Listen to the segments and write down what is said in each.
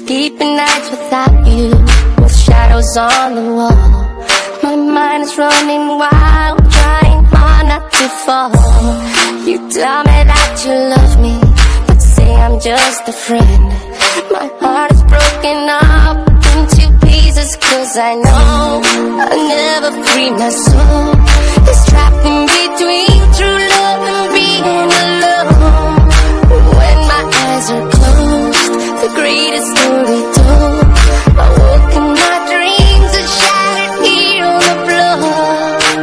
Keeping nights without you, with shadows on the wall. My mind is running wild, trying hard not to fall. You tell me that you love me, but say I'm just a friend. My heart is broken up into pieces, cause I know I'll never free my soul. It's trapped in between true love and being alone. When my eyes are closed, the greatest story told. I woke in my dreams are shattered here on the floor.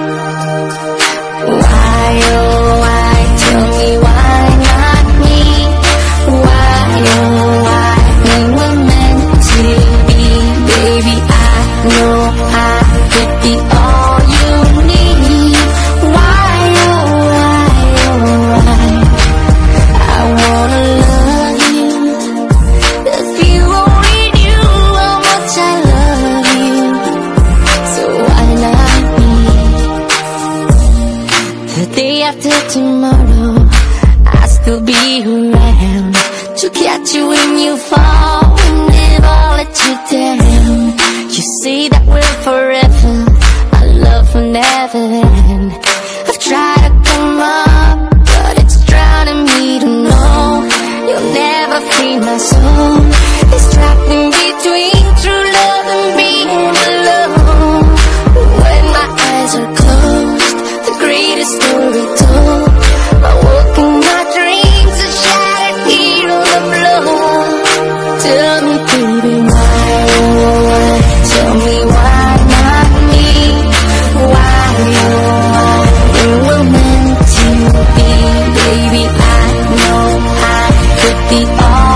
Why, oh why, tell me why not me? Why, oh why, we were meant to be. Baby, I know I could be all you need. Why, oh why, oh why, I wanna love you. If you only knew how much I love you, so why not me? The day after tomorrow, I'll still be around to catch you when you fall and never let you down. You say that we're forever, our love will never end. I've tried to come up, but it's drowning me to know you'll never free my soul. It's trapped in between true love and being alone. When my eyes are closed, the greatest story told. I woke in my dreams are shattered here on the floor. Tell me, baby, why, oh why, tell me why not me? Why, oh why, we were meant to be. Baby, I know I could be all